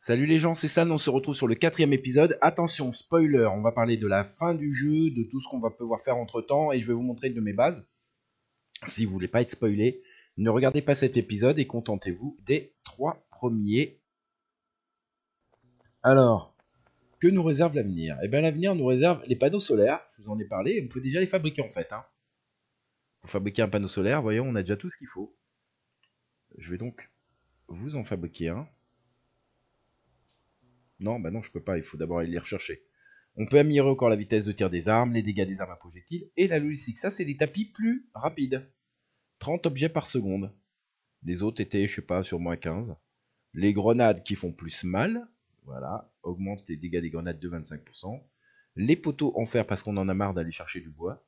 Salut les gens, c'est San, on se retrouve sur le 4e épisode. Attention, spoiler, on va parler de la fin du jeu, de tout ce qu'on va pouvoir faire entre temps, et je vais vous montrer une de mes bases. Si vous voulez pas être spoilé, ne regardez pas cet épisode et contentez-vous des 3 premiers. Alors, que nous réserve l'avenir? Eh bien l'avenir nous réserve les panneaux solaires, je vous en ai parlé, on peut déjà les fabriquer en fait. Pour fabriquer un panneau solaire, voyons, on a déjà tout ce qu'il faut. Je vais donc vous en fabriquer un. Non, bah non, je peux pas, il faut d'abord aller les rechercher. On peut améliorer encore la vitesse de tir des armes, les dégâts des armes à projectiles et la logistique. Ça, c'est des tapis plus rapides. 30 objets par seconde. Les autres étaient, je sais pas, sur moins 15. Les grenades qui font plus mal. Voilà, augmente les dégâts des grenades de 25%. Les poteaux en fer parce qu'on en a marre d'aller chercher du bois.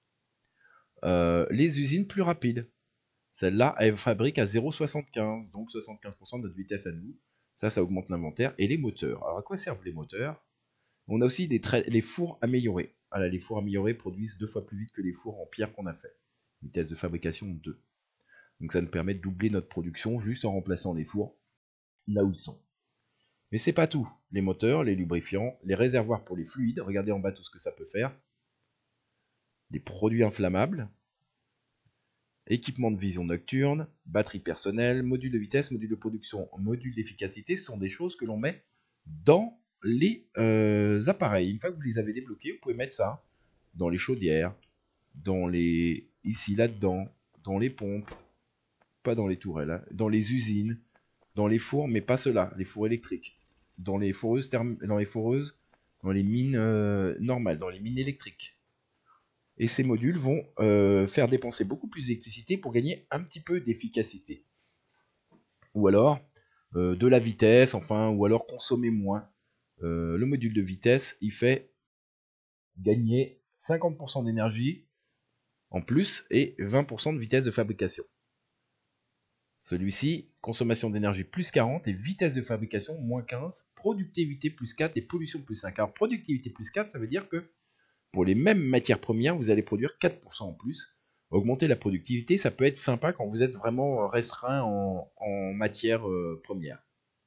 Les usines plus rapides. Celle-là, elle fabrique à 0,75, donc 75% de notre vitesse à nous. Ça augmente l'inventaire. Et les moteurs. Alors, à quoi servent les moteurs? On a aussi les fours améliorés. Voilà, les fours améliorés produisent 2 fois plus vite que les fours en pierre qu'on a fait. Vitesse de fabrication 2. Donc ça nous permet de doubler notre production juste en remplaçant les fours là où ils sont. Mais c'est pas tout. Les moteurs, les lubrifiants, les réservoirs pour les fluides, regardez en bas tout ce que ça peut faire. Les produits inflammables, équipement de vision nocturne, batterie personnelle, module de vitesse, module de production, module d'efficacité, ce sont des choses que l'on met dans les appareils. Une fois que vous les avez débloqués, vous pouvez mettre ça dans les chaudières, dans les ici là-dedans, dans les pompes, pas dans les tourelles, hein, dans les usines, dans les fours, mais pas ceux-là, les fours électriques, dans les foreuses, dans les mines normales, dans les mines électriques. Et ces modules vont faire dépenser beaucoup plus d'électricité pour gagner un petit peu d'efficacité. Ou alors de la vitesse, enfin, ou alors consommer moins. Le module de vitesse, il fait gagner 50% d'énergie en plus et 20% de vitesse de fabrication. Celui-ci, consommation d'énergie plus 40 et vitesse de fabrication moins 15, productivité plus 4 et pollution plus 5. Alors productivité plus 4, ça veut dire que pour les mêmes matières premières, vous allez produire 4% en plus. Augmenter la productivité, ça peut être sympa quand vous êtes vraiment restreint en matières premières.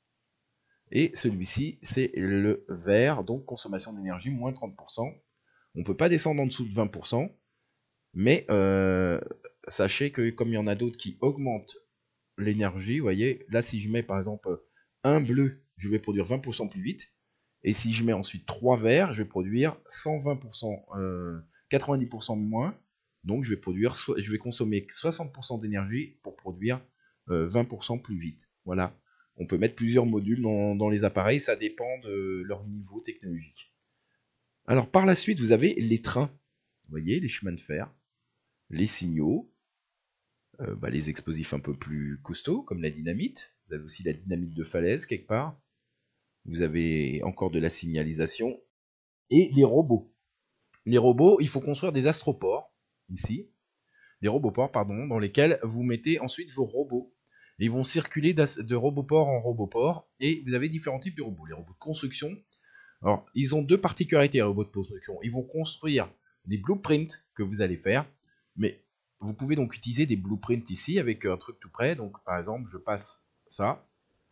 Et celui-ci, c'est le vert, donc consommation d'énergie moins 30%. On ne peut pas descendre en dessous de 20%, mais sachez que comme il y en a d'autres qui augmentent l'énergie, vous voyez, là si je mets par exemple un bleu, je vais produire 20% plus vite, et si je mets ensuite 3 verts, je vais produire 120%, 90% de moins, donc je vais consommer 60% d'énergie pour produire 20% plus vite. Voilà, on peut mettre plusieurs modules dans les appareils, ça dépend de leur niveau technologique. Alors par la suite, vous avez les trains, vous voyez, les chemins de fer, les signaux, les explosifs un peu plus costauds, comme la dynamite. Vous avez aussi la dynamite de falaise, quelque part. Vous avez encore de la signalisation. Et les robots. Les robots, il faut construire des astroports, ici. Des roboports, pardon, dans lesquels vous mettez ensuite vos robots. Et ils vont circuler de roboport en roboport. Et vous avez différents types de robots. Les robots de construction. Alors, ils ont 2 particularités, les robots de construction. Ils vont construire les blueprints que vous allez faire. Mais vous pouvez donc utiliser des blueprints ici avec un truc tout près. Donc par exemple, je passe ça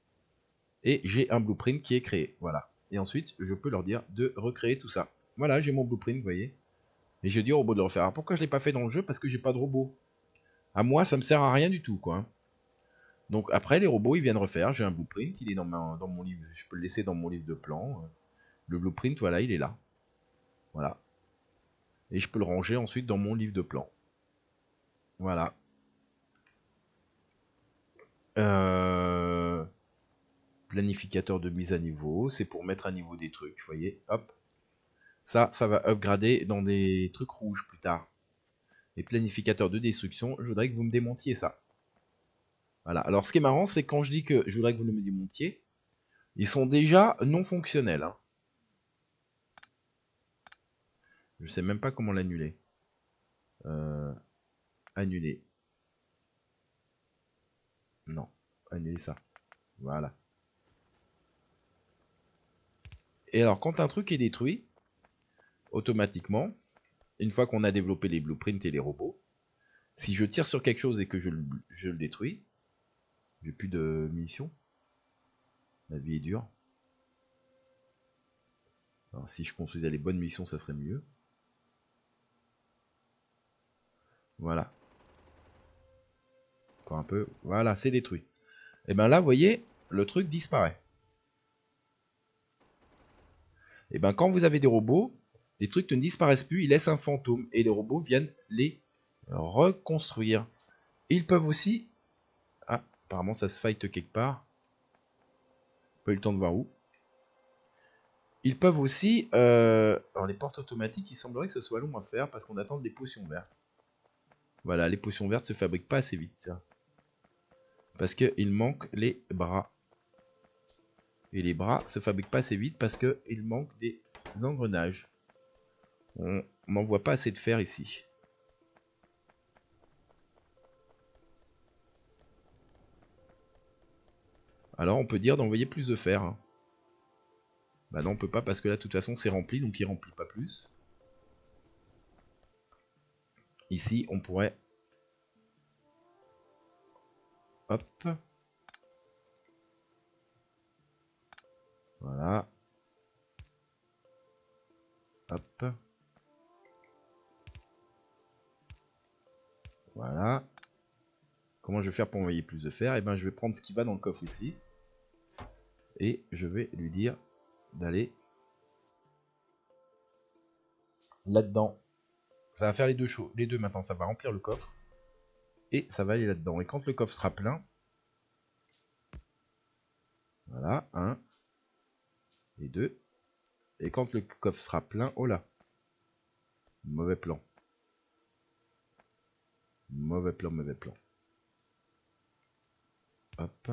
et j'ai un blueprint qui est créé. Voilà. Et ensuite, je peux leur dire de recréer tout ça. Voilà, j'ai mon blueprint, vous voyez. Et je dis au robot de le refaire. Alors pourquoi je ne l'ai pas fait dans le jeu? Parce que j'ai pas de robot. À moi, ça me sert à rien du tout, quoi. Donc après, les robots, ils viennent refaire. J'ai un blueprint, il est dans mon livre. Je peux le laisser dans mon livre de plan. Le blueprint, voilà, il est là. Voilà. Et je peux le ranger ensuite dans mon livre de plan. Voilà. Planificateur de mise à niveau, c'est pour mettre à niveau des trucs, vous voyez, hop. Ça va upgrader dans des trucs rouges plus tard. Et planificateur de destruction, je voudrais que vous me démontiez ça. Voilà, alors ce qui est marrant, c'est quand je dis que je voudrais que vous me démontiez, ils sont déjà non fonctionnels. Hein. Je sais même pas comment l'annuler. Annuler. Non, annuler ça. Voilà. Et alors, quand un truc est détruit, automatiquement, une fois qu'on a développé les blueprints et les robots, si je tire sur quelque chose et que je le détruis, j'ai plus de munitions. La vie est dure. Alors, si je construisais les bonnes munitions, ça serait mieux. Voilà. Encore un peu. Voilà, c'est détruit. Et bien là, vous voyez, le truc disparaît. Et bien quand vous avez des robots, les trucs ne disparaissent plus, ils laissent un fantôme. Et les robots viennent les reconstruire. Ils peuvent aussi... Ah, apparemment ça se fight quelque part. Pas eu le temps de voir où. Ils peuvent aussi... Alors les portes automatiques, il semblerait que ce soit long à faire parce qu'on attend des potions vertes. Voilà, les potions vertes se fabriquent pas assez vite. Ça. Parce qu'il manque les bras. Et les bras se fabriquent pas assez vite parce qu'il manque des engrenages. On n'en voit pas assez de fer ici. Alors on peut dire d'envoyer plus de fer. Hein. Bah non, on peut pas parce que là de toute façon c'est rempli, donc il remplit pas plus. Ici on pourrait... Hop. Voilà. Hop. Voilà. Comment je vais faire pour envoyer plus de fer? Eh ben je vais prendre ce qui va dans le coffre ici. Et je vais lui dire d'aller là-dedans. Ça va faire les deux choses. Les deux maintenant, ça va remplir le coffre. Et ça va aller là-dedans. Et quand le coffre sera plein... Voilà, 1 et 2. Et quand le coffre sera plein... Oh là! Mauvais plan. Mauvais plan, mauvais plan. Hop.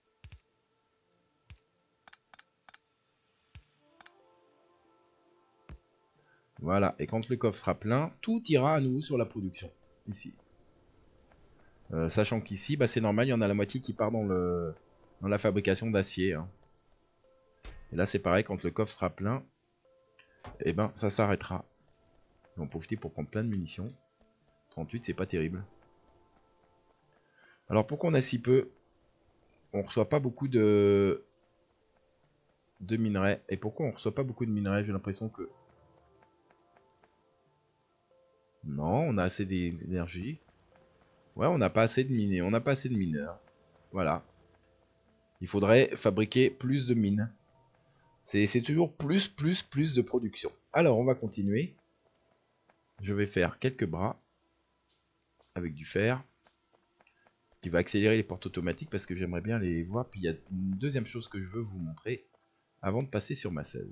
Voilà, et quand le coffre sera plein, tout ira à nouveau sur la production. Ici. Sachant qu'ici, bah, c'est normal, il y en a la moitié qui part dans la fabrication d'acier. Hein. Et là, c'est pareil, quand le coffre sera plein, et ben, ça s'arrêtera. On va en profiter pour prendre plein de munitions. 38, c'est pas terrible. Alors, pourquoi on a si peu? On reçoit pas beaucoup de minerais. Et pourquoi on reçoit pas beaucoup de minerais? J'ai l'impression que... Non, on a assez d'énergie. Ouais, on n'a pas assez de minés, on n'a pas assez de mineurs. Voilà. Il faudrait fabriquer plus de mines. C'est toujours plus de production. Alors, on va continuer. Je vais faire quelques bras avec du fer qui va accélérer les portes automatiques parce que j'aimerais bien les voir. Puis il y a une deuxième chose que je veux vous montrer avant de passer sur ma selle.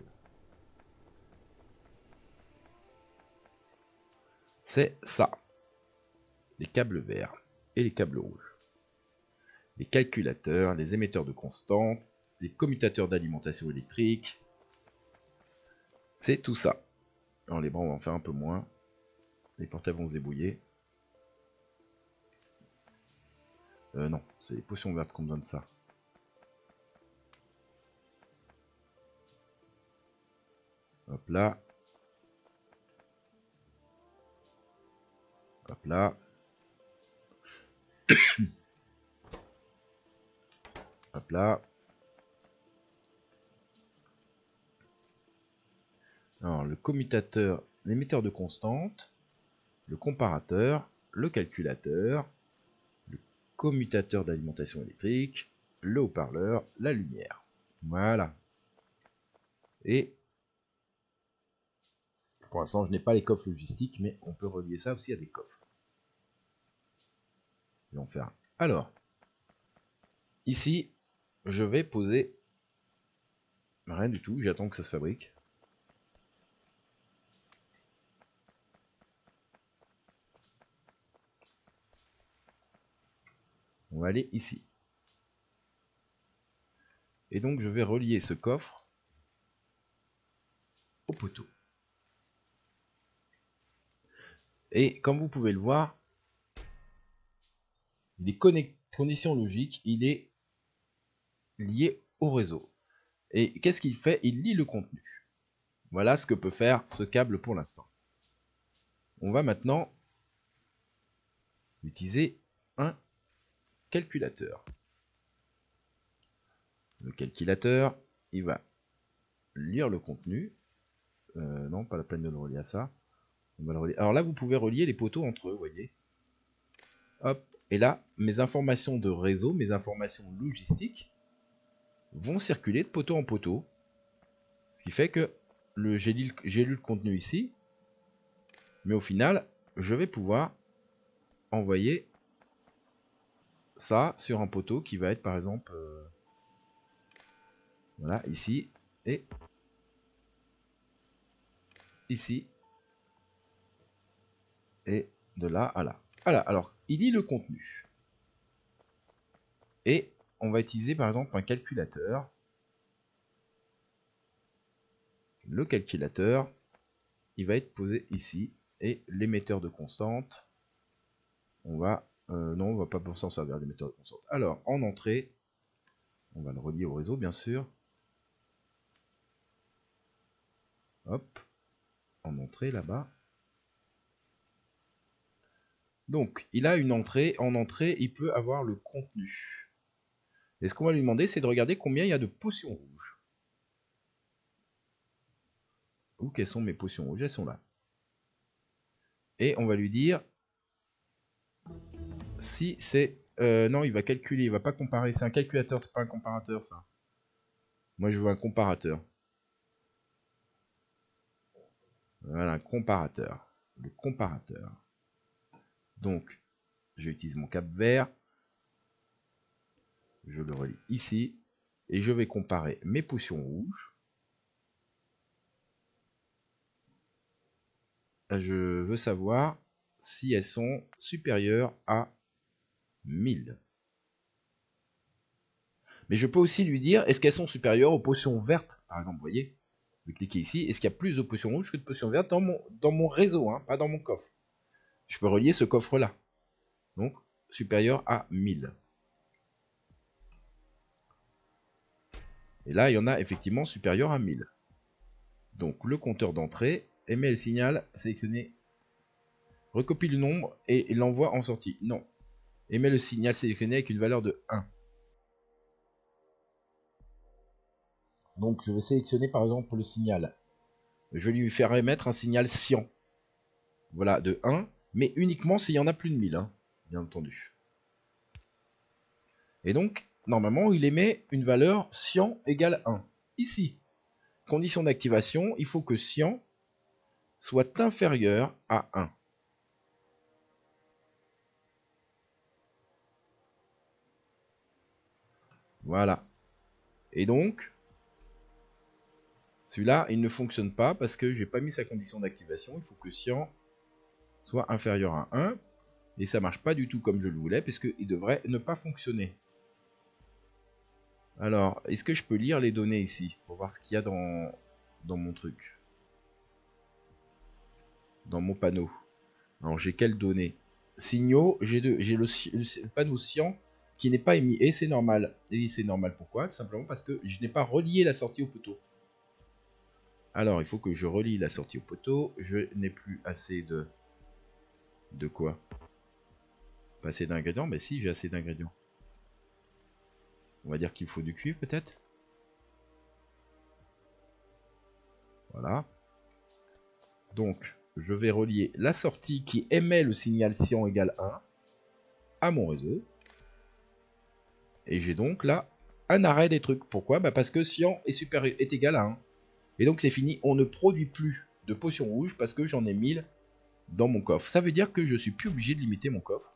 C'est ça. Les câbles verts et les câbles rouges. Les calculateurs, les émetteurs de constante, les commutateurs d'alimentation électrique. C'est tout ça. Alors les bras on va en faire un peu moins. Les portails vont se débrouiller. Non, c'est les potions vertes qu'on besoin de ça. Hop là. Hop là. Hop là. Alors le commutateur, l'émetteur de constante, le comparateur, le calculateur, le commutateur d'alimentation électrique, le haut-parleur, la lumière. Voilà. Et pour l'instant, je n'ai pas les coffres logistiques, mais on peut relier ça aussi à des coffres. Je vais en faire un. Alors, ici, je vais poser rien du tout. J'attends que ça se fabrique. On va aller ici. Et donc, je vais relier ce coffre au poteau. Et comme vous pouvez le voir, les conditions logiques, il est lié au réseau. Et qu'est-ce qu'il fait? Il lit le contenu. Voilà ce que peut faire ce câble pour l'instant. On va maintenant utiliser un calculateur. Le calculateur, il va lire le contenu. Non, pas la peine de le relier à ça. On va le relier. Alors là, vous pouvez relier les poteaux entre eux, vous voyez. Hop. Et là, mes informations de réseau, mes informations logistiques vont circuler de poteau en poteau. Ce qui fait que j'ai lu le contenu ici. Mais au final, je vais pouvoir envoyer ça sur un poteau qui va être par exemple voilà, ici et ici et de là à là. Voilà, alors il lit le contenu et on va utiliser par exemple un calculateur. Le calculateur, il va être posé ici et l'émetteur de constante, on va non, on va pas s'en servir d'émetteur de constante. Alors en entrée, on va le relier au réseau bien sûr. Hop, en entrée là-bas. Donc, il a une entrée. En entrée, il peut avoir le contenu. Et ce qu'on va lui demander, c'est de regarder combien il y a de potions rouges. Où quelles sont mes potions rouges? Elles sont là. Et on va lui dire si c'est... non, il va calculer, il va pas comparer. C'est un calculateur, c'est pas un comparateur, ça. Moi, je veux un comparateur. Voilà, un comparateur. Le comparateur. Donc, j'utilise mon cap vert. Je le relie ici. Et je vais comparer mes potions rouges. Je veux savoir si elles sont supérieures à 1000. Mais je peux aussi lui dire, est-ce qu'elles sont supérieures aux potions vertes, par exemple, vous voyez. Vous cliquez ici, est-ce qu'il y a plus de potions rouges que de potions vertes dans mon réseau, hein, pas dans mon coffre. Je peux relier ce coffre-là. Donc, supérieur à 1000. Et là, il y en a effectivement supérieur à 1000. Donc, le compteur d'entrée émet le signal sélectionné, recopie le nombre et l'envoie en sortie. Non. Émet le signal sélectionné avec une valeur de 1. Donc, je vais sélectionner par exemple le signal. Je vais lui faire émettre un signal cyan. Voilà, de 1, mais uniquement s'il y en a plus de 1000, hein, bien entendu. Et donc, normalement, il émet une valeur cyan égale 1. Ici, condition d'activation, il faut que cyan soit inférieur à 1. Voilà. Et donc, celui-là, il ne fonctionne pas parce que j'ai pas mis sa condition d'activation. Il faut que cyan soit inférieur à 1. Et ça marche pas du tout comme je le voulais, puisqu'il devrait ne pas fonctionner. Alors, est-ce que je peux lire les données ici pour voir ce qu'il y a dans mon truc, dans mon panneau? Alors, j'ai quelles données? Signaux, j'ai le panneau cyan qui n'est pas émis. Et c'est normal. Et c'est normal pourquoi? Tout simplement parce que je n'ai pas relié la sortie au poteau. Alors, il faut que je relie la sortie au poteau. Je n'ai plus assez de... De quoi? Pas assez d'ingrédients? Mais si, j'ai assez d'ingrédients. On va dire qu'il faut du cuivre peut-être. Voilà. Donc, je vais relier la sortie qui émet le signal cyan égale 1 à mon réseau. Et j'ai donc là un arrêt des trucs. Pourquoi? Bah parce que cyan est égal à 1. Et donc c'est fini, on ne produit plus de potions rouges parce que j'en ai 1000 dans mon coffre. Ça veut dire que je suis plus obligé de limiter mon coffre.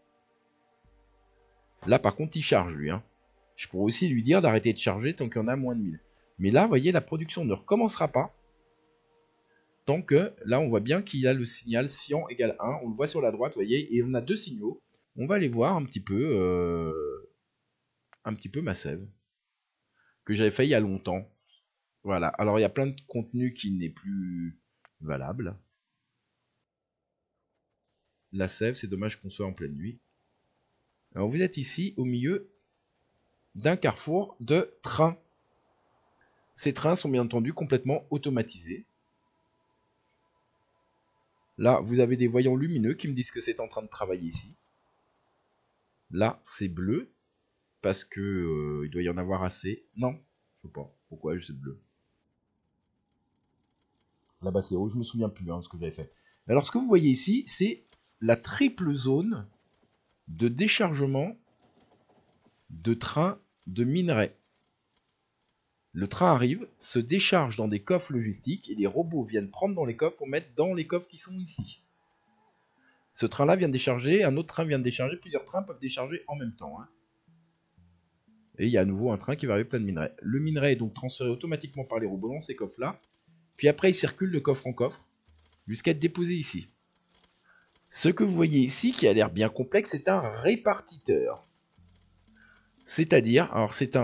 Là par contre il charge lui. Hein. Je pourrais aussi lui dire d'arrêter de charger tant qu'il y en a moins de 1000. Mais là, vous voyez, la production ne recommencera pas. Tant que, là on voit bien qu'il y a le signal cyan égale 1. On le voit sur la droite, vous voyez, et on a deux signaux. On va aller voir un petit peu ma sève. Que j'avais fait il y a longtemps. Voilà, alors il y a plein de contenu qui n'est plus valable. La sève, c'est dommage qu'on soit en pleine nuit. Alors vous êtes ici au milieu d'un carrefour de trains. Ces trains sont bien entendu complètement automatisés. Là, vous avez des voyants lumineux qui me disent que c'est en train de travailler ici. Là, c'est bleu, parce que il doit y en avoir assez. Non, je sais pas. Pourquoi c'est bleu? Là-bas, c'est haut. Je me souviens plus ce que j'avais fait. Alors, ce que vous voyez ici, c'est la triple zone de déchargement de trains de minerais. Le train arrive, se décharge dans des coffres logistiques et les robots viennent prendre dans les coffres pour mettre dans les coffres qui sont ici. Ce train-là vient de décharger, un autre train vient de décharger, plusieurs trains peuvent décharger en même temps. Et il y a à nouveau un train qui va arriver plein de minerais. Le minerai est donc transféré automatiquement par les robots dans ces coffres-là. Puis après, il circule de coffre en coffre jusqu'à être déposé ici. Ce que vous voyez ici, qui a l'air bien complexe, c'est un répartiteur. C'est-à-dire, alors c'est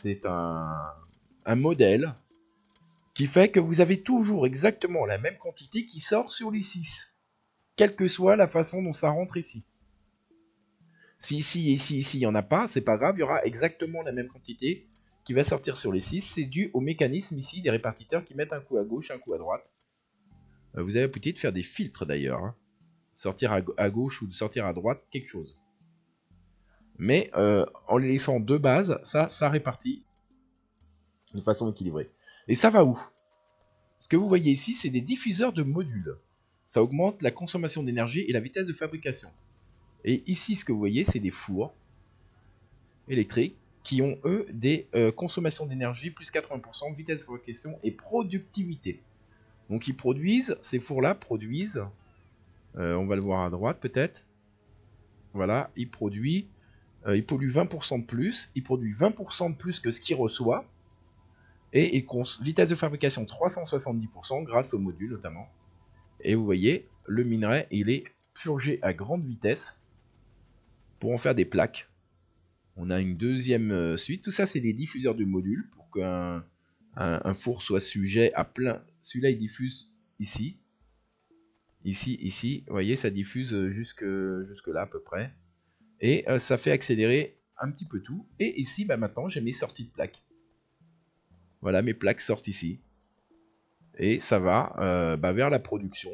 un modèle qui fait que vous avez toujours exactement la même quantité qui sort sur les 6, quelle que soit la façon dont ça rentre ici. Si ici, ici, ici, il n'y en a pas, c'est pas grave, il y aura exactement la même quantité qui va sortir sur les 6. C'est dû au mécanisme ici des répartiteurs qui mettent un coup à gauche, un coup à droite. Vous avez la possibilité de faire des filtres d'ailleurs. Sortir à gauche ou de sortir à droite, quelque chose. Mais en les laissant de base, ça répartit de façon équilibrée. Et ça va où? Ce que vous voyez ici, c'est des diffuseurs de modules. Ça augmente la consommation d'énergie et la vitesse de fabrication. Et ici, ce que vous voyez, c'est des fours électriques qui ont, eux, des consommations d'énergie plus 80%, vitesse de fabrication et productivité. Donc ils produisent, ces fours-là produisent, on va le voir à droite peut-être, voilà, ils polluent 20% de plus, il produit 20% de plus que ce qu'il reçoit, et vitesse de fabrication 370% grâce au module notamment. Et vous voyez, le minerai, il est purgé à grande vitesse pour en faire des plaques. On a une deuxième suite. Tout ça, c'est des diffuseurs de modules pour qu'un four soit sujet à plein. Celui-là, il diffuse ici. Ici. Vous voyez, ça diffuse jusque là à peu près. Et ça fait accélérer un petit peu tout. Et ici, maintenant, j'ai mes sorties de plaques. Voilà, mes plaques sortent ici. Et ça va vers la production.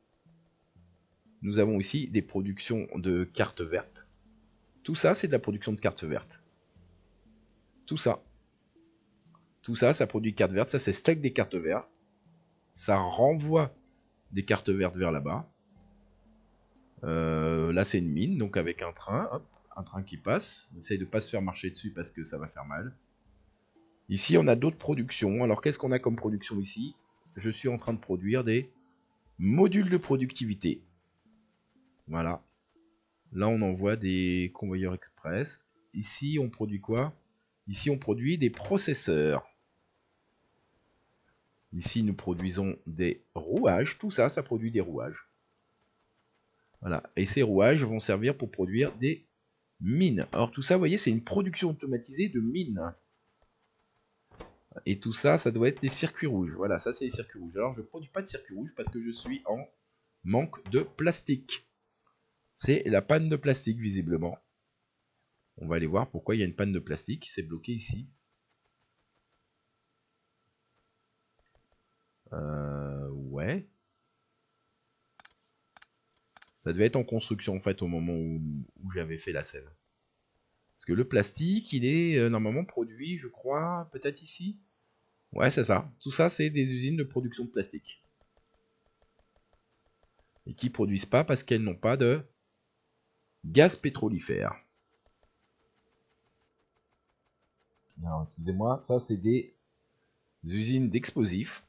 Nous avons ici des productions de cartes vertes. Tout ça, c'est de la production de cartes vertes. Tout ça, ça produit cartes vertes. Ça, c'est stack des cartes vertes. Ça renvoie des cartes vertes vers là-bas. Là, c'est une mine, donc avec un train. Hop, un train qui passe. On essaye de ne pas se faire marcher dessus parce que ça va faire mal. Ici, on a d'autres productions. Alors, qu'est-ce qu'on a comme production ici? Je suis en train de produire des modules de productivité. Voilà. Là, on envoie des convoyeurs express. Ici, on produit quoi? Ici, on produit des processeurs. Ici, nous produisons des rouages. Tout ça, ça produit des rouages. Voilà. Et ces rouages vont servir pour produire des mines. Alors, tout ça, vous voyez, c'est une production automatisée de mines. Et tout ça, ça doit être des circuits rouges. Voilà, ça, c'est les circuits rouges. Alors, je ne produis pas de circuits rouges parce que je suis en manque de plastique. C'est la panne de plastique, visiblement. On va aller voir pourquoi il y a une panne de plastique qui s'est bloquée ici. Ouais. Ça devait être en construction en fait au moment où j'avais fait la scène. Parce que le plastique, il est normalement produit, je crois, peut-être ici. Ouais, c'est ça. Tout ça, c'est des usines de production de plastique. Et qui ne produisent pas parce qu'elles n'ont pas de gaz pétrolifère. Alors, excusez-moi, ça, c'est des usines d'explosifs.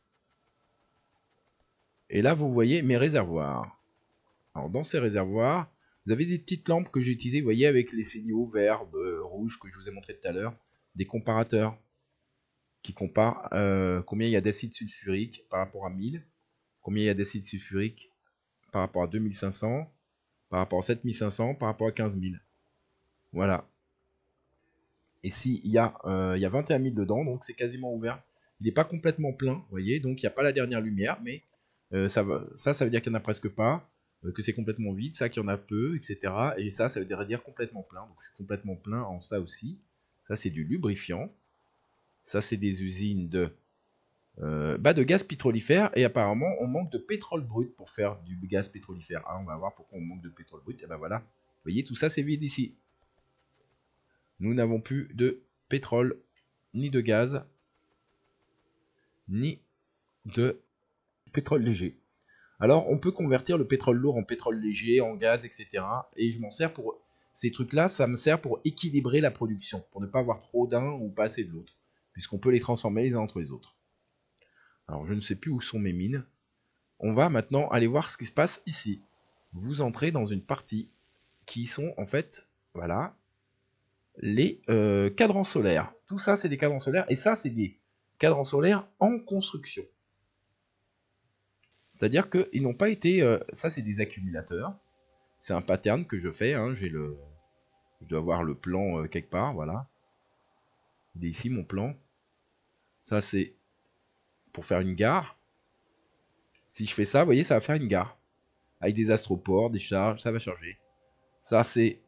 Et là, vous voyez mes réservoirs. Alors, dans ces réservoirs, vous avez des petites lampes que j'ai utilisées, vous voyez, avec les signaux verts, rouges que je vous ai montré tout à l'heure. Des comparateurs qui comparent combien il y a d'acide sulfurique par rapport à 1000, combien il y a d'acide sulfurique par rapport à 2500, par rapport à 7500, par rapport à 15000. Voilà. Et s'il y a 21 000 dedans, donc c'est quasiment ouvert. Il n'est pas complètement plein, vous voyez, donc il n'y a pas la dernière lumière, mais ça veut dire qu'il n'y en a presque pas, que c'est complètement vide, ça qu'il y en a peu, etc. Et ça veut dire complètement plein, donc je suis complètement plein en ça aussi. Ça c'est du lubrifiant. Ça c'est des usines de gaz pétrolifère, et apparemment on manque de pétrole brut pour faire du gaz pétrolifère. Ah, on va voir pourquoi on manque de pétrole brut, et ben voilà. Vous voyez, tout ça c'est vide ici. Nous n'avons plus de pétrole, ni de gaz, ni de pétrole léger. Alors, on peut convertir le pétrole lourd en pétrole léger, en gaz, etc. Et je m'en sers pour... Ces trucs-là, ça me sert pour équilibrer la production, pour ne pas avoir trop d'un ou pas assez de l'autre, puisqu'on peut les transformer les uns entre les autres. Alors, je ne sais plus où sont mes mines. On va maintenant aller voir ce qui se passe ici. Vous entrez dans une partie qui sont, en fait, voilà, les cadrans solaires. Tout ça, c'est des cadrans solaires, et ça, c'est des cadrans solaires en construction. C'est-à-dire qu'ils n'ont pas été... ça, c'est des accumulateurs. C'est un pattern que je fais. Hein, je dois avoir le plan quelque part, voilà. Il est ici, mon plan. Ça, c'est pour faire une gare. Si je fais ça, vous voyez, ça va faire une gare. Avec des astroports, des charges, ça va charger. Ça, c'est...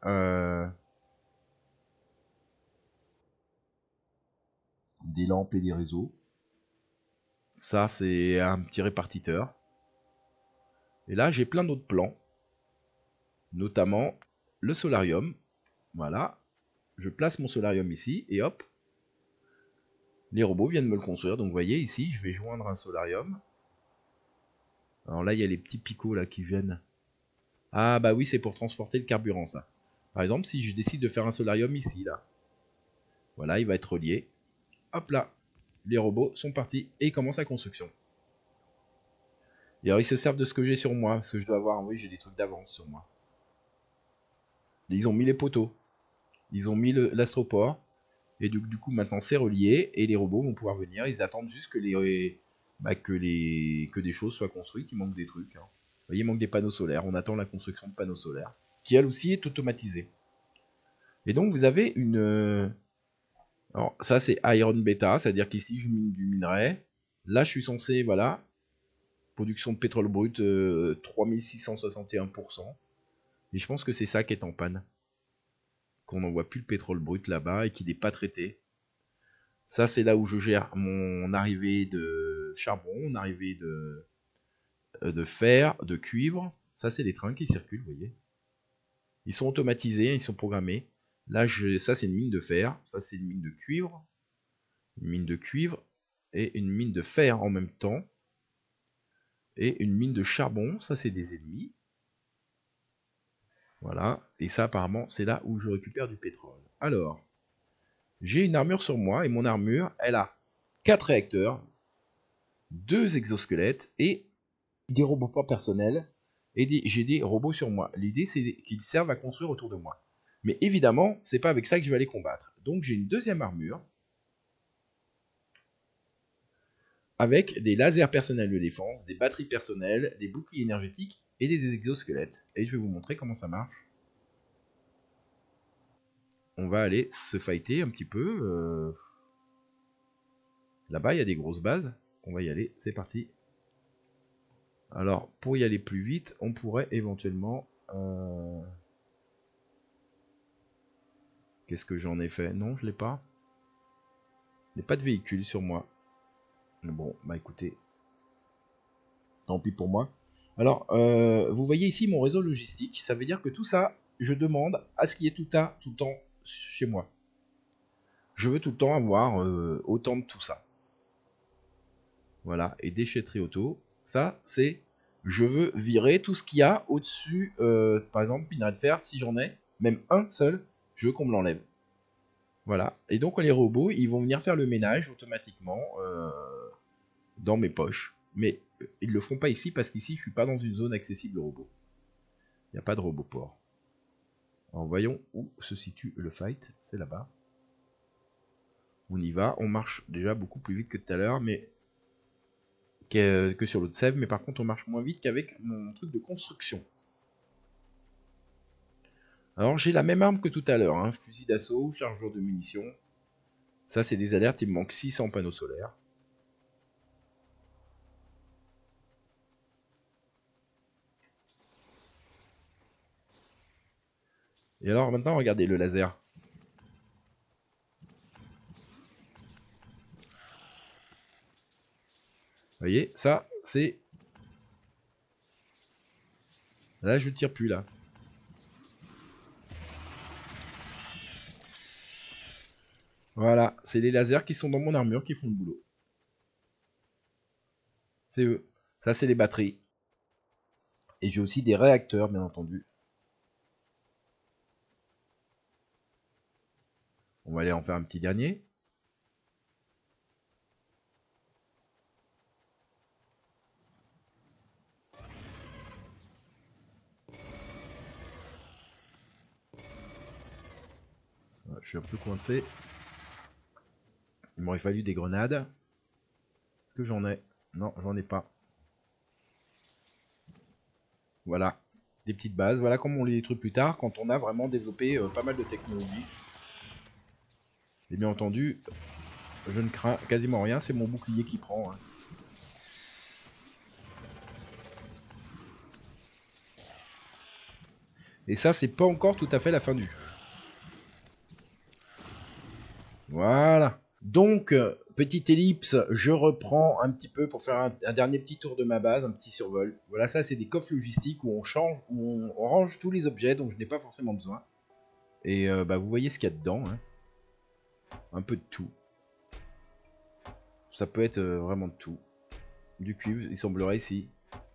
des lampes et des réseaux. Ça, c'est un petit répartiteur. Et là, j'ai plein d'autres plans. Notamment le solarium. Voilà. Je place mon solarium ici et hop. Les robots viennent me le construire. Donc vous voyez ici, je vais joindre un solarium. Alors là, il y a les petits picots là qui viennent. Ah bah oui, c'est pour transporter le carburant ça. Par exemple, si je décide de faire un solarium ici, là. Voilà, il va être relié. Hop là. Les robots sont partis et ils commencent la construction. Et alors ils se servent de ce que j'ai sur moi. Parce que je dois avoir, oui, j'ai des trucs d'avance sur moi. Ils ont mis les poteaux. Ils ont mis l'astroport. Et du coup, maintenant, c'est relié. Et les robots vont pouvoir venir. Ils attendent juste que des choses soient construites. Il manque des trucs. Hein. Vous voyez, il manque des panneaux solaires. On attend la construction de panneaux solaires. Qui, elle aussi, est automatisée. Et donc, vous avez une... Alors, ça, c'est Iron Beta. C'est-à-dire qu'ici, je mine du minerai. Là, je suis censé, voilà... Production de pétrole brut, 3661%. Et je pense que c'est ça qui est en panne. Qu'on n'envoie plus le pétrole brut là-bas et qu'il n'est pas traité. Ça, c'est là où je gère mon arrivée de charbon, mon arrivée de fer, de cuivre. Ça, c'est les trains qui circulent, vous voyez. Ils sont automatisés, ils sont programmés. Là, ça, c'est une mine de fer. Ça, c'est une mine de cuivre. Une mine de cuivre et une mine de fer en même temps. Et une mine de charbon. Ça, c'est des ennemis. Voilà. Et ça, apparemment, c'est là où je récupère du pétrole. Alors, j'ai une armure sur moi. Et mon armure, elle a 4 réacteurs, 2 exosquelettes et des robots pas personnels. Et j'ai des robots sur moi. L'idée, c'est qu'ils servent à construire autour de moi. Mais évidemment, c'est pas avec ça que je vais aller combattre. Donc, j'ai une deuxième armure. Avec des lasers personnels de défense, des batteries personnelles, des boucliers énergétiques et des exosquelettes. Et je vais vous montrer comment ça marche. On va aller se fighter un petit peu. Là-bas, il y a des grosses bases. On va y aller, c'est parti. Alors, pour y aller plus vite, on pourrait éventuellement... Qu'est-ce que j'en ai fait? Non, je l'ai pas. Il n'y a pas de véhicule sur moi. Bon, bah écoutez. Tant pis pour moi. Alors, vous voyez ici mon réseau logistique. Ça veut dire que tout ça, je demande à ce qu'il y ait tout le temps chez moi. Je veux tout le temps avoir autant de tout ça. Voilà, et déchetterie auto. Ça, c'est... Je veux virer tout ce qu'il y a au-dessus. Par exemple, minerai de fer, si j'en ai, même un seul, je veux qu'on me l'enlève. Voilà. Et donc les robots, ils vont venir faire le ménage automatiquement dans mes poches. Mais ils ne le feront pas ici parce qu'ici, je suis pas dans une zone accessible aux robots. Il n'y a pas de robot port. Alors voyons où se situe le fight. C'est là-bas. On y va. On marche déjà beaucoup plus vite que tout à l'heure, mais que sur l'autre sève. Mais par contre, on marche moins vite qu'avec mon truc de construction. Alors j'ai la même arme que tout à l'heure. Hein. Fusil d'assaut, chargeur de munitions. Ça, c'est des alertes. Il me manque 600 panneaux solaires. Et alors maintenant, regardez le laser. Vous voyez, ça, c'est... Là, je tire plus, là. Voilà, c'est les lasers qui sont dans mon armure qui font le boulot. C'est eux. Ça, c'est les batteries. Et j'ai aussi des réacteurs, bien entendu. On va aller en faire un petit dernier. Je suis un peu coincé. Il m'aurait fallu des grenades. Est-ce que j'en ai? Non, j'en ai pas. Voilà. Des petites bases. Voilà comment on les détruit plus tard, quand on a vraiment développé pas mal de technologies. Et bien entendu, je ne crains quasiment rien. C'est mon bouclier qui prend. Hein. Et ça, c'est pas encore tout à fait la fin du jeu. Voilà. Donc, petite ellipse, je reprends un petit peu pour faire un dernier petit tour de ma base, un petit survol. Voilà, ça c'est des coffres logistiques où on change, où on range tous les objets dont je n'ai pas forcément besoin. Et bah, vous voyez ce qu'il y a dedans. Hein. Un peu de tout. Ça peut être vraiment de tout. Du cuivre, il semblerait ici.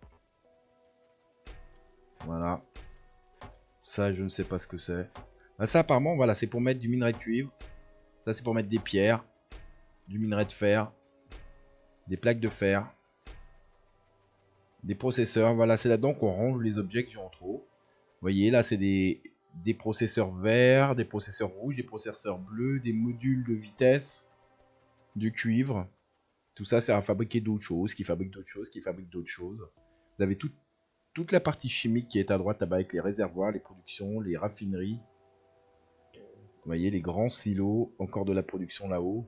Voilà. Ça, je ne sais pas ce que c'est. Ah, ça, apparemment, voilà, c'est pour mettre du minerai de cuivre. Ça, c'est pour mettre des pierres, du minerai de fer, des plaques de fer, des processeurs. Voilà, c'est là-dedans qu'on range les objets qui ont trop. Vous voyez, là, c'est des processeurs verts, des processeurs rouges, des processeurs bleus, des modules de vitesse, du cuivre. Tout ça, c'est à fabriquer d'autres choses, qui fabriquent d'autres choses, qui fabriquent d'autres choses. Vous avez toute la partie chimique qui est à droite là-bas avec les réservoirs, les productions, les raffineries. Vous voyez, les grands silos, encore de la production là-haut.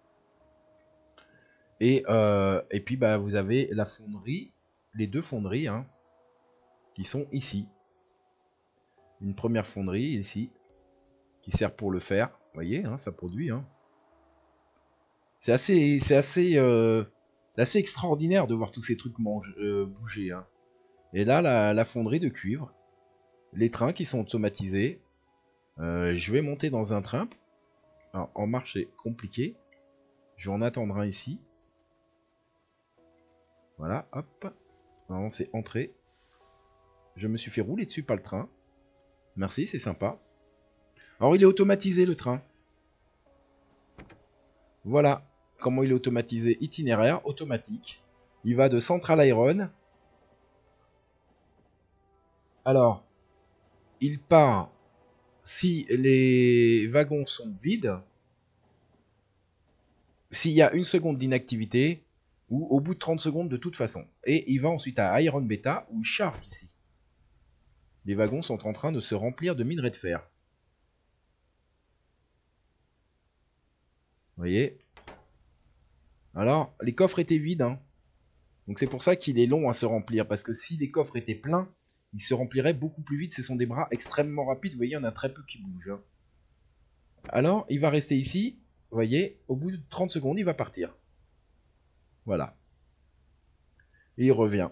Et puis, bah, vous avez la fonderie, les deux fonderies, hein, qui sont ici. Une première fonderie ici, qui sert pour le fer. Vous voyez, hein, ça produit. Hein. C'est assez extraordinaire de voir tous ces trucs bouger. Hein. Et là, la fonderie de cuivre, les trains qui sont automatisés. Je vais monter dans un train. Alors, en marche, c'est compliqué. Je vais en attendre un ici. Voilà, hop. Normalement, c'est entrée. Je me suis fait rouler dessus par le train. Merci, c'est sympa. Alors, il est automatisé, le train. Voilà comment il est automatisé. Itinéraire, automatique. Il va de Central Iron. Alors, il part si les wagons sont vides. S'il y a une seconde d'inactivité, ou au bout de 30 secondes de toute façon. Et il va ensuite à Iron Beta, où il charge ici. Les wagons sont en train de se remplir de minerais de fer. Vous voyez? Alors, les coffres étaient vides. Hein. Donc c'est pour ça qu'il est long à se remplir. Parce que si les coffres étaient pleins, ils se rempliraient beaucoup plus vite. Ce sont des bras extrêmement rapides. Vous voyez, il y en a très peu qui bougent. Hein. Alors, il va rester ici. Vous voyez, au bout de 30 secondes, il va partir. Voilà. Et il revient.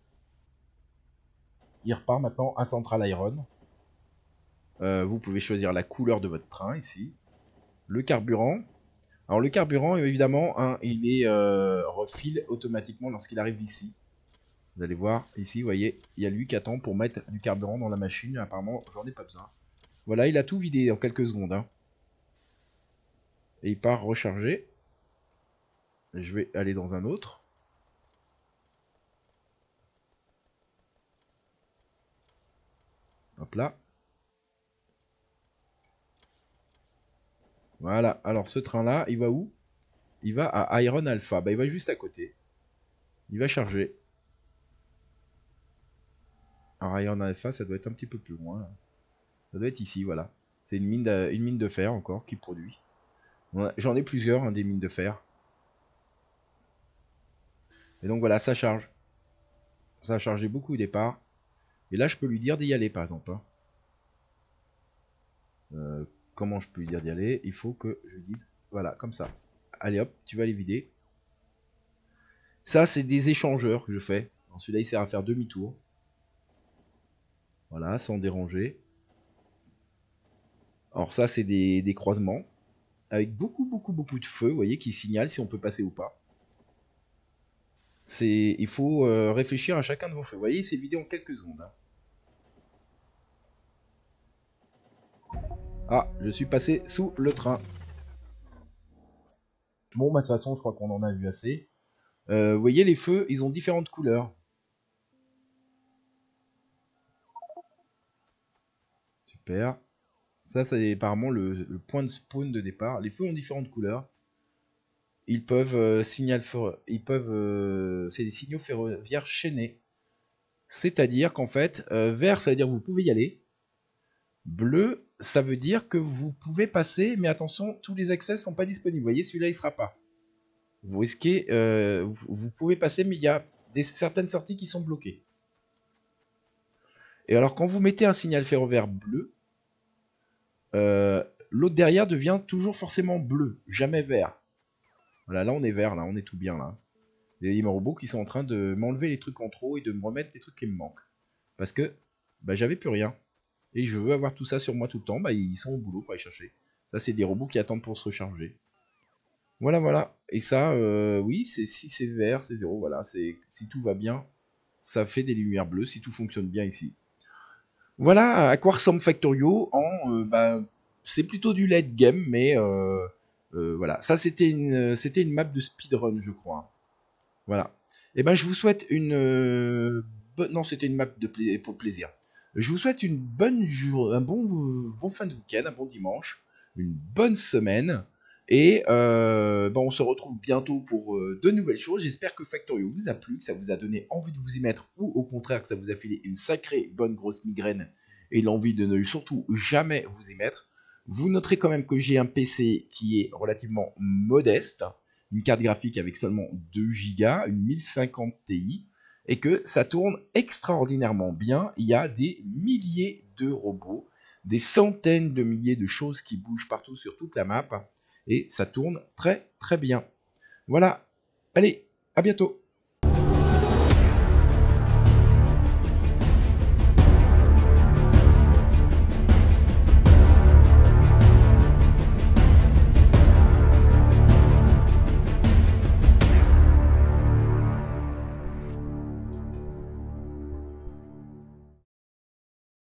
Il repart maintenant à Central Iron. Vous pouvez choisir la couleur de votre train ici. Le carburant. Alors le carburant, évidemment, hein, il est refil automatiquement lorsqu'il arrive ici. Vous allez voir, ici, vous voyez, il y a lui qui attend pour mettre du carburant dans la machine. Apparemment, j'en ai pas besoin. Voilà, il a tout vidé en quelques secondes. Hein. Et il part recharger. Je vais aller dans un autre. Hop là. Voilà, alors ce train-là, il va où? Il va à Iron Alpha. Bah, il va juste à côté. Il va charger. Alors Iron Alpha, ça doit être un petit peu plus loin. Là. Ça doit être ici, voilà. C'est une mine de fer encore qui produit. J'en ai plusieurs, hein, des mines de fer. Et donc voilà, ça charge. Ça a chargé beaucoup au départ. Et là, je peux lui dire d'y aller, par exemple. Hein. Comment je peux lui dire d'y aller? Il faut que je lui dise, voilà, comme ça. Allez hop, tu vas les vider. Ça, c'est des échangeurs que je fais. Celui-là, il sert à faire demi-tour. Voilà, sans déranger. Alors ça, c'est des croisements. Avec beaucoup de feu, vous voyez, qui signalent si on peut passer ou pas. Il faut réfléchir à chacun de vos feux. Vous voyez, c'est vidé en quelques secondes. Hein. Ah, je suis passé sous le train. Bon, bah de toute façon, je crois qu'on en a vu assez. Vous voyez, les feux, ils ont différentes couleurs. Super. Ça, c'est apparemment le point de spawn de départ. Les feux ont différentes couleurs. Ils peuvent c'est des signaux ferroviaires chaînés. C'est-à-dire qu'en fait, vert, ça veut dire que vous pouvez y aller. Bleu, ça veut dire que vous pouvez passer, mais attention, tous les accès ne sont pas disponibles. Vous voyez, celui-là, il ne sera pas. Vous risquez, vous pouvez passer, mais il y a certaines sorties qui sont bloquées. Et alors, quand vous mettez un signal ferroviaire bleu, l'autre derrière devient toujours forcément bleu, jamais vert. Voilà, là on est vert, là on est tout bien là. Il y a mes robots qui sont en train de m'enlever les trucs en trop et de me remettre les trucs qui me manquent. Parce que bah, j'avais plus rien. Et je veux avoir tout ça sur moi tout le temps, bah ils sont au boulot pour aller chercher. Ça c'est des robots qui attendent pour se recharger. Voilà, voilà. Et ça, oui, si c'est vert, c'est 0. Voilà, si tout va bien, ça fait des lumières bleues, si tout fonctionne bien ici. Voilà à quoi ressemble Factorio c'est plutôt du late game, mais voilà. Ça, c'était une map de speedrun, je crois. Voilà. Et ben, je vous souhaite une non, c'était une map pour plaisir. Je vous souhaite une bonne un bon fin de week-end, un bon dimanche, une bonne semaine. Et on se retrouve bientôt pour de nouvelles choses. J'espère que Factorio vous a plu, que ça vous a donné envie de vous y mettre, ou au contraire que ça vous a filé une sacrée bonne grosse migraine et l'envie de ne surtout jamais vous y mettre. Vous noterez quand même que j'ai un PC qui est relativement modeste, une carte graphique avec seulement 2 Go, une 1050 Ti, et que ça tourne extraordinairement bien. Il y a des milliers de robots, des centaines de milliers de choses qui bougent partout sur toute la map, et ça tourne très très bien. Voilà, allez, à bientôt.